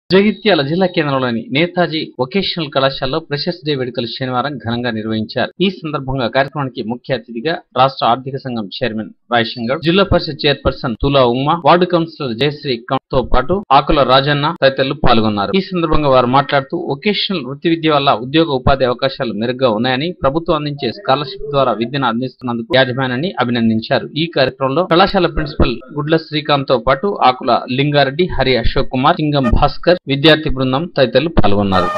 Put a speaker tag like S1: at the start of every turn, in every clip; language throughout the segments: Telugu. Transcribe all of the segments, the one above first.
S1: జగిత్యాల జిల్లా కేంద్రంలోని నేతాజీ వొకేషనల్ కళాశాలలో ఫ్రెషర్స్ డే వేడుకలు శనివారం ఘనంగా నిర్వహించారు. ఈ సందర్భంగా కార్యక్రమానికి ముఖ్య అతిథిగా రాష్ట్ర ఆర్థిక సంఘం చైర్మన్ రాయశంగర్, జిల్లా పరిషత్ చైర్పర్సన్ తులా ఉమ్మ, వార్డు కౌన్సిలర్ జయశ్రీ తో పాటు ఆకుల రాజన్న తదితరులు పాల్గొన్నారు. ఈ సందర్భంగా వారు మాట్లాడుతూ వొకేషనల్ వృత్తి విద్య వల్ల ఉద్యోగ ఉపాధి అవకాశాలు మెరుగ్గా ఉన్నాయని, ప్రభుత్వం అందించే స్కాలర్షిప్ ద్వారా విద్యను అందిస్తున్నందుకు యాజమాన్యాన్ని అభినందించారు. ఈ కార్యక్రమంలో కళాశాల ప్రిన్సిపల్ గుడ్ల శ్రీకాంత్ తో పాటు ఆకుల లింగారెడ్డి, హరి అశోక్ కుమార్, సింగం భాస్కర్, విద్యార్థి బృందం తదితరులు పాల్గొన్నారు.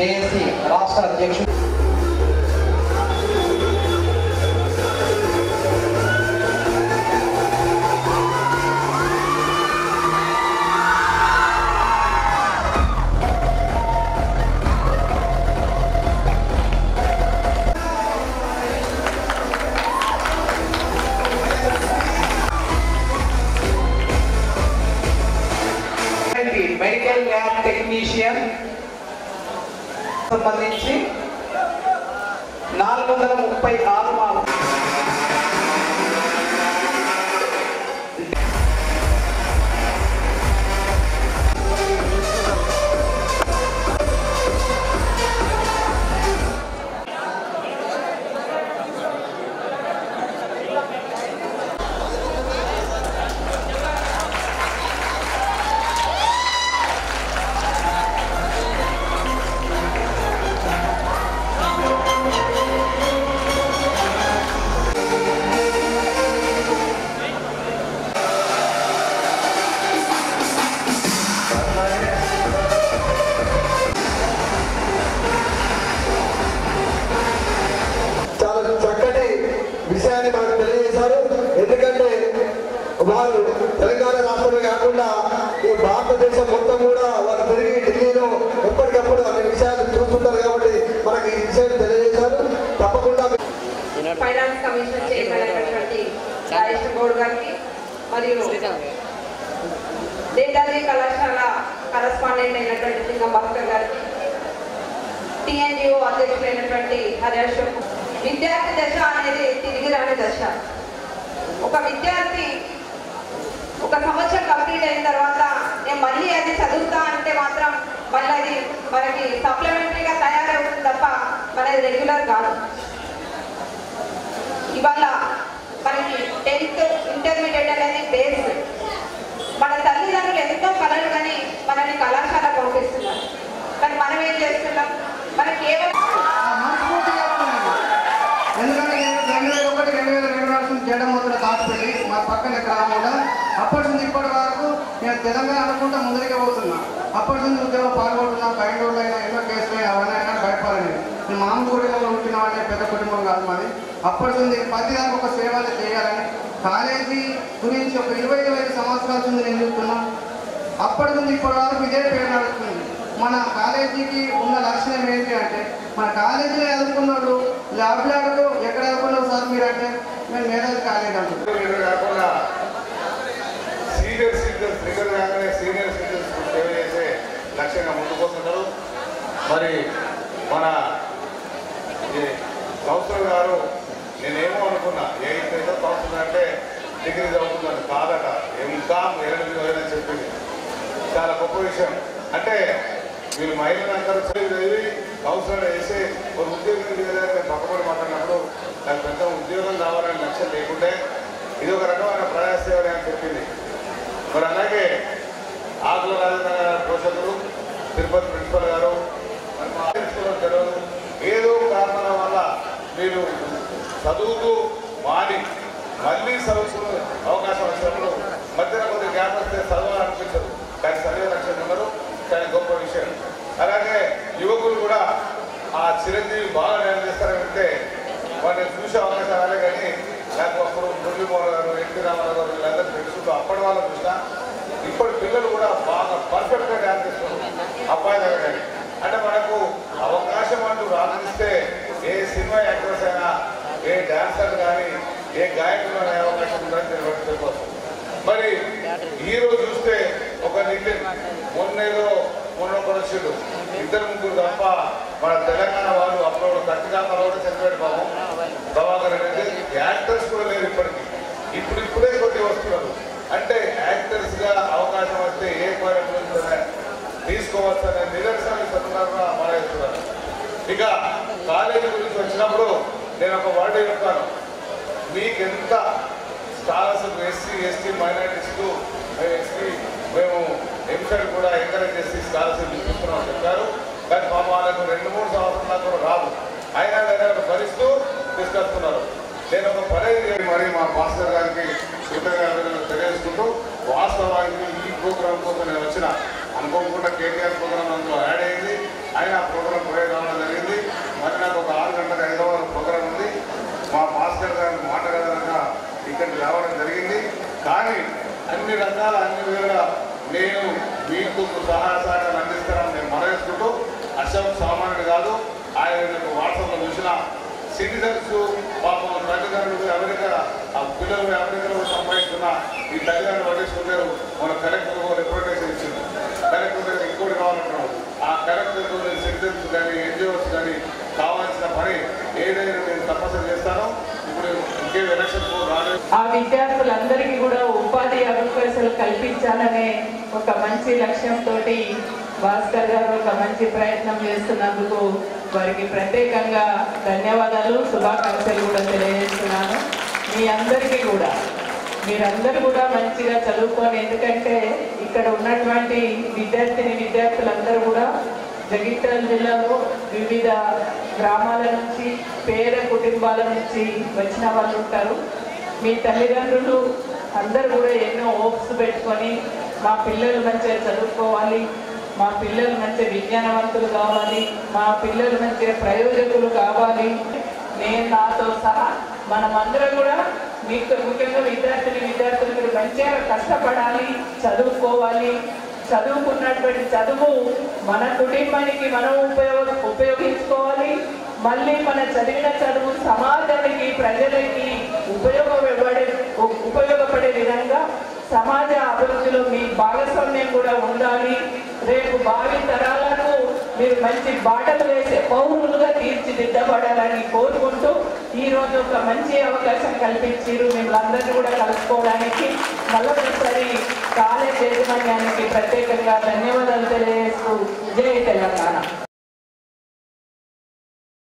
S2: జేఏసీ రాష్ట్ర అధ్యక్షుడు మెడికల్ ల్యాబ్ టెక్నీషియన్ సంబంధించి 436 మార్కులు.
S3: విషయాన్ని మనకు తెలియజేశారు. ఎందుకంటే వారు తెలంగాణ రాష్ట్రమే కాకుండా ఈ భారతదేశం మొత్తం కూడా వారు తిరిగి ఢిల్లీలో ఎప్పటికప్పుడు అనే విషయాలు చూస్తుంటారు కాబట్టి మనకి ఈ విషయాన్ని తెలియజేశారు. తప్పకుండా
S4: ఫైనాన్స్ కమిషన్ చైర్మన్ అయినటువంటి రాజేష్ గౌడ్ గారికి మరియు నేతాజీ కళాశాల కరస్పాండెంట్ అయినటువంటి సింగం భాస్కర్ గారికి, టీఎన్జిఓ అధ్యక్షులైనటువంటి హరీష్. విద్యార్థి దశ అనేది తిరిగి రాని దశ. ఒక విద్యార్థి ఒక సంవత్సరం కంప్లీట్ అయిన తర్వాత నేను మళ్ళీ అది చదువుతా అంటే మాత్రం మళ్ళీ అది మనకి సప్లిమెంటరీగా తయారవుతుంది తప్ప మనది రెగ్యులర్ కాదు. ఇవాళ మనకి 10th ఇంటర్మీడియట్ అనేది బేస్. మన తల్లిదండ్రులు ఎంతో కలలు కానీ మనల్ని కళాశాల పంపిస్తున్నారు. కానీ మనం ఏం చేస్తున్నాం? మనకి కేవలం
S5: ఎందుకంటే నేను 2001-2002 జడమూతుల దాచిపెట్టి మా పక్కన గ్రామంలో అప్పటి నుంచి ఇప్పటి వరకు నేను తెలంగాణ అనుకుంటా ముందుకే పోతున్నా. అప్పటి నుంచి ఉద్యోగం పాల్గొంటున్నా. బయటూరులో అయినా ఎన్నో కేసులు అవన్నీ అయినా భయపడలేదు. నేను మామూలుగూడలో ఉంటున్న వాళ్ళే, పెద్ద కుటుంబం కాదు మాది. అప్పటి నుంచి ప్రతిదానికి ఒక సేవలు చేయాలని కాలేజీ గురించి ఒక 25 సంవత్సరాల నుంచి నేను చూస్తున్నా. అప్పటి నుంచి ఇప్పటి వరకు ఇదే పేరు నడుస్తుంది. మన కాలేజీకి ఉన్న లక్షణం ఏంటి అంటే, మన కాలేజీలో చదువుకున్నాడు ల్యాబ్లాడు ఎక్కడ చదువుకున్నావు సార్ మీరు అంటే మేము మేనేజ్ కాలేజ్
S3: కాకుండా సీనియర్ సిటిజన్స్ దగ్గర కాగానే సీనియర్ సిటిజన్స్ సేవ చేసే లక్ష్యంగా ముందుకొస్తున్నారు. మరి మన కౌన్సిలర్ గారు నేనేమో అనుకున్నా, ఏదో కౌన్సిలర్ అంటే డిగ్రీ చదువుతున్నాను కాదట, ఇంకా 8 వేలని చెప్పింది. చాలా గొప్ప విషయం. అంటే వీళ్ళు మహిళలందరూ చదివి కౌన్సిలర్ వేసి ఒక ఉద్యోగం నేను పక్కపడి మాట్లాడినప్పుడు నాకు పెద్ద ఉద్యోగం కావాలని లక్ష్యం లేకుంటే ఇది ఒక రకమైన ప్రజాసేవ అని చెప్పింది. మరి అలాగే ఆకుల రాజేంద్ర పోషకులు, తిరుపతి ప్రిన్సిపల్ గారు తెలియదు, ఏదో కారణాల వల్ల మీరు చదువుతూ మాని మళ్ళీ చదువుకునే అవకాశం వచ్చినప్పుడు మధ్యన కొద్దిగా గ్యాప్ వస్తే చదవాలనిపించదు, కానీ చదివే లక్ష్యం ఉన్నారు. చాలా గొప్ప విషయం. అలాగే యువకులు కూడా ఆ చిరంజీవి బాగా నిర్ణయిస్తారంటే వాటిని చూసే అవకాశం రాలే. కానీ నాకు అప్పుడు మురళీమోహన్ గారు, ఎన్టీ రామారావు గారు వీళ్ళందరూ తెలుసుకుంటూ అప్పటి వాళ్ళ చూసినా ఇప్పటి పిల్లలు కూడా బాగా పర్ఫెక్ట్గా డ్యాన్స్ చేస్తున్నారు అబ్బాయి దగ్గర. కానీ అంటే మనకు అవకాశం అంటూ రాణిస్తే ఏ సినిమా యాక్టర్స్ అయినా, ఏ డాన్సర్ కానీ, ఏ గాయకులు అనే అవకాశం ఉందని తెలియవచ్చు. మరి ఈరోజు చూస్తే ఒక నితిన్ మొన్న వచ్చాడు, 2-3 తప్ప మన తెలంగాణ వాళ్ళు అప్పుడు కట్టికాంతలో కూడా చనిపోయాడు బాబు ప్రభాకర్ రెడ్డి. యాక్టర్స్ కూడా లేరు ఇప్పటికీ. ఇప్పుడే కొద్దిగా వస్తున్నారు. అంటే యాక్టర్స్గా అవకాశం వస్తే ఏ కోరిక తీసుకోవచ్చు అనే నిదర్శనాలు సందర్భంగా మాట్లాడుతున్నారు. ఇక కాలేజీ గురించి వచ్చినప్పుడు నేను ఒక వర్డ్ చెప్తాను. మీకు ఎంత స్కాలర్షిప్ ఎస్సీ, ఎస్టీ, మైనారిటీస్కు మేము ఎంసెట్ కూడా ఎంకరేజ్ చేసి స్కాలర్షిప్ ఇస్తున్నామని చెప్పారు. కానీ పాప వాళ్ళకు 2-3 సంవత్సరాల కూడా రాదు. అయినా దగ్గర భరిస్తూ తీసుకొస్తున్నారు. నేను ఒక పని మరి మా మాస్టర్ గారికి కృతజ్ఞతలు తెలియజేసుకుంటూ, వాస్తవానికి ఈ ప్రోగ్రాం కోసం నేను వచ్చిన అనుకోకుండా కేటీఆర్ ప్రోగ్రాం అందులో యాడ్ అయింది. ఆయన ఆ ప్రోగ్రాం కానీ అన్ని రకాల అన్ని విధాలుగా నేను మీకు సహాయ సహకారం అందిస్తానని నేను మనవేసుకుంటూ అశోక్ సామాన్యుడు కాదు. ఆయన వాట్సాప్లో చూసిన సిటిజన్స్ పాపం తల్లిదండ్రులు అమెరికా ఆ పిల్లలు అమెరికాలో సంపాదిస్తున్న ఈ తల్లిదండ్రులు పట్టించుకున్నారు. మన కలెక్టర్ రిప్రజెంటేషన్ ఇచ్చింది. కలెక్టర్ దగ్గర ఇంకోటి కావాలంటున్నాడు. ఆ కలెక్టర్తో సిటిజన్స్ కానీ ఎన్జిఓస్ కానీ కావాల్సిన పని ఏదైనా నేను తప్పనిసరి చేస్తాను. ఇప్పుడు ఇంకేం ఎలక్షన్ రాలేదు.
S6: ఆ విద్యార్థులందరికీ కూడా ఉపాధి అవకాశాలు కల్పించాలనే ఒక మంచి లక్ష్యంతో భాస్కర్ గారు ఒక మంచి ప్రయత్నం చేస్తున్నందుకు వారికి ప్రత్యేకంగా ధన్యవాదాలు, శుభాకాంక్షలు కూడా తెలియజేస్తున్నాను. మీ అందరికీ కూడా మీరందరూ కూడా మంచిగా చదువుకొని, ఎందుకంటే ఇక్కడ ఉన్నటువంటి విద్యార్థులందరూ కూడా జగిత్యాల జిల్లాలో వివిధ గ్రామాల నుంచి పేద కుటుంబాల నుంచి వచ్చిన వాళ్ళు ఉంటారు. మీ తల్లిదండ్రులు అందరూ కూడా ఎన్నో హోప్స్ పెట్టుకొని మా పిల్లలు మంచిగా చదువుకోవాలి, మా పిల్లలు మంచి విజ్ఞానవంతులు కావాలి, మా పిల్లలు మంచిగా ప్రయోజకులు కావాలి. నేను నాతో సహా మనమందరం కూడా మీకు ముఖ్యంగా విద్యార్థులు మీరు మంచిగా కష్టపడాలి, చదువుకోవాలి. చదువుకున్నటువంటి చదువు మన కుటుంబానికి మనం ఉపయోగించుకోవాలి. మళ్ళీ మన చదివిన చదువు సమాజానికి ప్రజలకి ఉపయోగపడే విధంగా సమాజ అభివృద్ధిలో మీ భాగస్వామ్యం కూడా ఉండాలి. రేపు భావి తరాలకు మీరు మంచి బాటలు వేసే పౌరులుగా తీర్చిదిద్దబడాలని కోరుకుంటూ ఈరోజు ఒక మంచి అవకాశం కల్పించారు మిమ్మల్ని అందరినీ కూడా కలుసుకోవడానికి. మళ్ళొకసారి కాలేజ్ యాజమాన్యానికి ప్రత్యేకంగా ధన్యవాదాలు తెలియజేస్తూ జై తెలంగాణ.